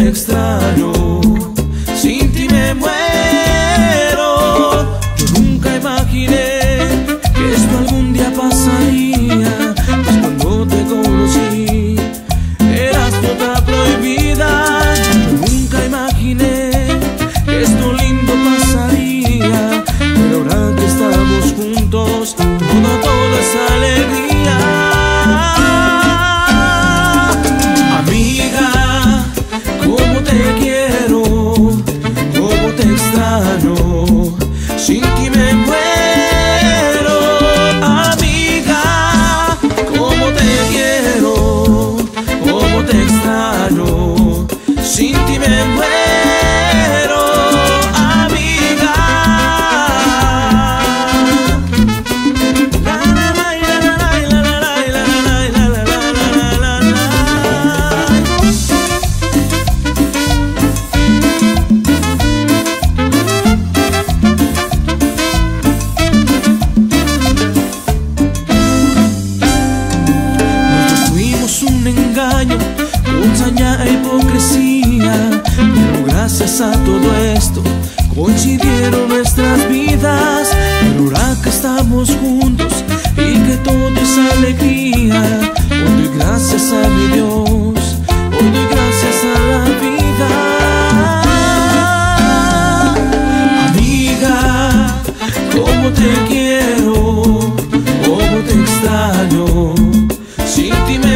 extraño, sin ti me muero. Yo nunca imaginé que esto algún día pasaría, pues cuando te conocí eras toda prohibida. Yo nunca imaginé que esto lindo pasaría, pero ahora que estamos juntos todo es alegría. Amiga, cómo te quiero, cómo te extraño, sin ti me muero. Amiga, cómo te quiero, cómo te extraño, sin ti me muero. Con saña e hipocresía, pero gracias a todo esto coincidieron nuestras vidas. Pero ahora que estamos juntos y que todo es alegría, hoy doy gracias a mi Dios, hoy doy gracias a la vida. Amiga, cómo te quiero, cómo te extraño, sin ti me